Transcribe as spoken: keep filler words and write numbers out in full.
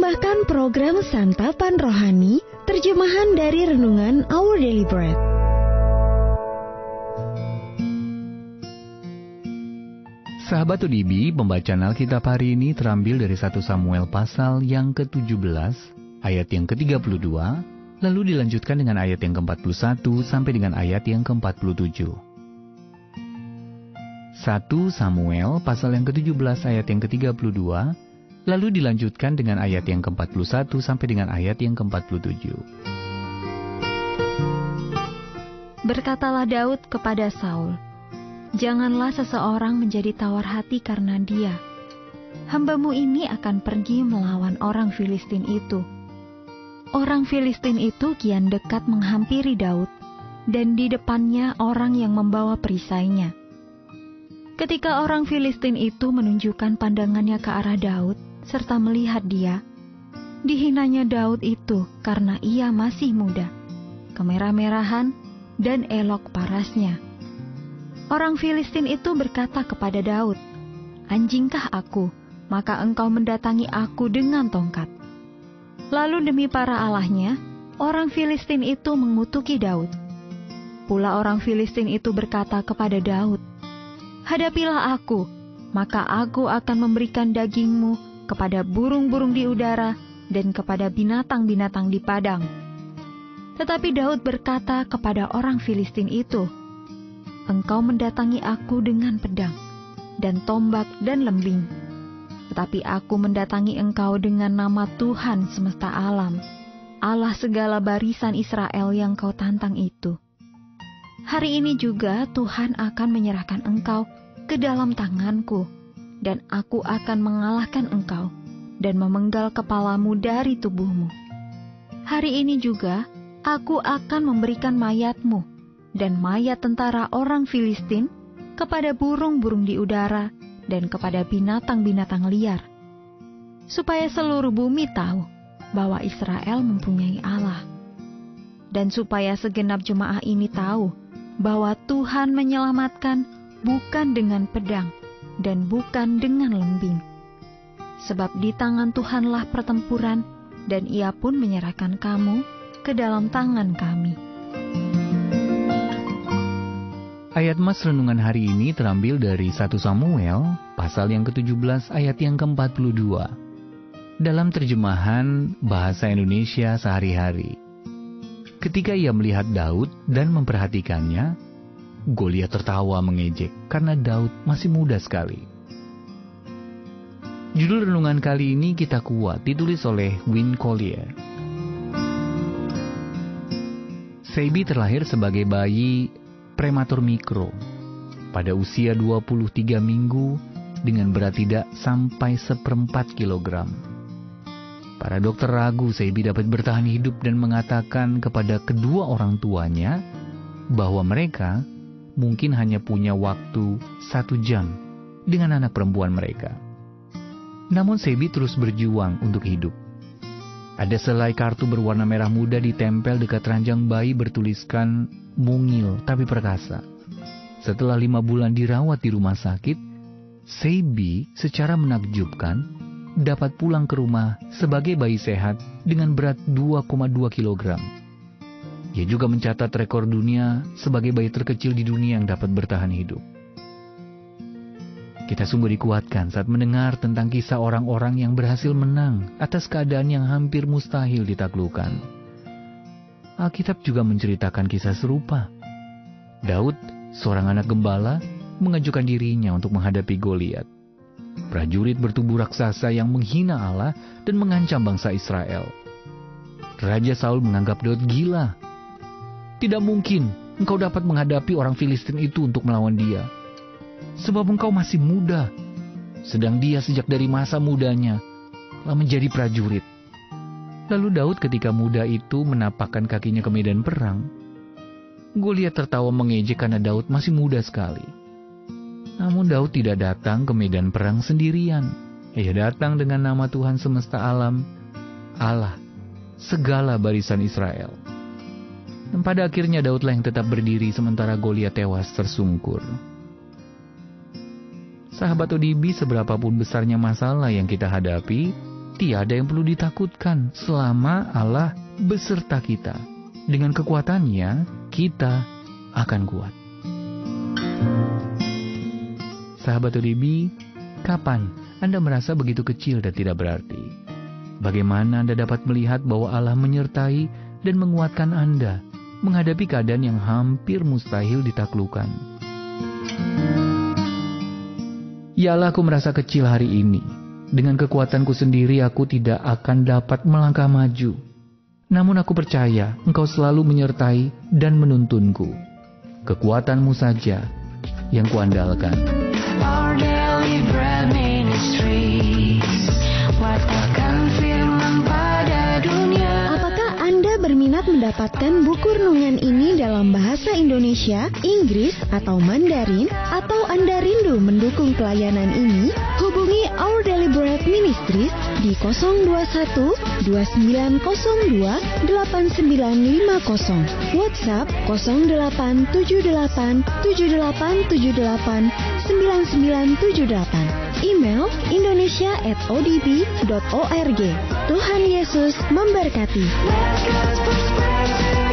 mempersembahkan program Santapan Rohani, terjemahan dari Renungan Our Daily Bread. Sahabat U D I B, pembacaan Alkitab hari ini terambil dari satu Samuel pasal yang ke tujuh belas, ayat yang ke tiga puluh dua, lalu dilanjutkan dengan ayat yang ke empat puluh satu sampai dengan ayat yang ke empat puluh tujuh. satu Samuel pasal yang ke tujuh belas ayat yang ke tiga puluh dua, lalu dilanjutkan dengan ayat yang ke empat puluh satu sampai dengan ayat yang ke empat puluh tujuh. Berkatalah Daud kepada Saul, "Janganlah seseorang menjadi tawar hati karena dia. Hambamu ini akan pergi melawan orang Filistin itu." Orang Filistin itu kian dekat menghampiri Daud, dan di depannya orang yang membawa perisainya. Ketika orang Filistin itu menunjukkan pandangannya ke arah Daud, serta melihat dia, dihinanya Daud itu karena ia masih muda, kemerah-merahan, dan elok parasnya. Orang Filistin itu berkata kepada Daud, "Anjingkah aku, maka engkau mendatangi aku dengan tongkat?" Lalu demi para allahnya, orang Filistin itu mengutuki Daud. Pula orang Filistin itu berkata kepada Daud, "Hadapilah aku, maka aku akan memberikan dagingmu kepada burung-burung di udara dan kepada binatang-binatang di padang." Tetapi Daud berkata kepada orang Filistin itu, "Engkau mendatangi aku dengan pedang, dan tombak dan lembing. Tetapi aku mendatangi engkau dengan nama Tuhan semesta alam, Allah segala barisan Israel yang kau tantang itu. Hari ini juga Tuhan akan menyerahkan engkau ke dalam tanganku, dan aku akan mengalahkan engkau dan memenggal kepalamu dari tubuhmu. Hari ini juga aku akan memberikan mayatmu dan mayat tentara orang Filistin kepada burung-burung di udara dan kepada binatang-binatang liar, supaya seluruh bumi tahu bahwa Israel mempunyai Allah, dan supaya segenap jemaah ini tahu bahwa Tuhan menyelamatkan bukan dengan pedang dan bukan dengan lembing. Sebab di tangan Tuhanlah pertempuran, dan Ia pun menyerahkan kamu ke dalam tangan kami." Ayat mas renungan hari ini terambil dari satu Samuel pasal yang ke tujuh belas ayat yang ke empat puluh dua. Dalam terjemahan bahasa Indonesia sehari-hari. Ketika ia melihat Daud dan memperhatikannya, Goliat tertawa mengejek karena Daud masih muda sekali. Judul renungan kali ini Kita Kuat ditulis oleh Win Collier. Seibi terlahir sebagai bayi prematur mikro pada usia dua puluh tiga minggu dengan berat tidak sampai seperempat kilogram. Para dokter ragu Seibi dapat bertahan hidup dan mengatakan kepada kedua orang tuanya bahwa mereka mungkin hanya punya waktu satu jam dengan anak perempuan mereka. Namun Seibi terus berjuang untuk hidup. Ada selai kartu berwarna merah muda ditempel dekat ranjang bayi bertuliskan mungil tapi perkasa. Setelah lima bulan dirawat di rumah sakit, Seibi secara menakjubkan dapat pulang ke rumah sebagai bayi sehat dengan berat dua koma dua kilogram. Ia juga mencatat rekor dunia sebagai bayi terkecil di dunia yang dapat bertahan hidup. Kita sungguh dikuatkan saat mendengar tentang kisah orang-orang yang berhasil menang atas keadaan yang hampir mustahil ditaklukkan. Alkitab juga menceritakan kisah serupa. Daud, seorang anak gembala, mengajukan dirinya untuk menghadapi Goliat, prajurit bertubuh raksasa yang menghina Allah dan mengancam bangsa Israel. Raja Saul menganggap Daud gila. "Tidak mungkin engkau dapat menghadapi orang Filistin itu untuk melawan dia, sebab engkau masih muda, sedang dia sejak dari masa mudanya telah menjadi prajurit." Lalu Daud ketika muda itu menapakkan kakinya ke medan perang. Goliat tertawa mengejek karena Daud masih muda sekali. Namun Daud tidak datang ke medan perang sendirian. Ia datang dengan nama Tuhan semesta alam, Allah, segala barisan Israel. Dan pada akhirnya Daudlah yang tetap berdiri sementara Goliat tewas tersungkur. Sahabat O D I B, seberapapun besarnya masalah yang kita hadapi, tiada yang perlu ditakutkan selama Allah beserta kita. Dengan kekuatannya, kita akan kuat. Sahabat O D B, kapan Anda merasa begitu kecil dan tidak berarti? Bagaimana Anda dapat melihat bahwa Allah menyertai dan menguatkan Anda menghadapi keadaan yang hampir mustahil ditaklukkan? Ya Allah, aku merasa kecil hari ini. Dengan kekuatanku sendiri aku tidak akan dapat melangkah maju. Namun aku percaya Engkau selalu menyertai dan menuntunku. Kekuatan-Mu saja yang kuandalkan. Our Daily Bread Ministries, wartakan firman pada dunia. Apakah Anda berminat mendapatkan buku renungan ini dalam bahasa Indonesia, Inggris, atau Mandarin? Atau Anda rindu mendukung pelayanan ini? Hubungi Our Daily Bread Ministries di nol dua satu dua sembilan nol dua delapan sembilan lima nol, WhatsApp nol delapan tujuh delapan tujuh delapan tujuh delapan sembilan sembilan tujuh delapan, email indonesia at o d b dot org. Tuhan Yesus memberkati. Let God's prosperity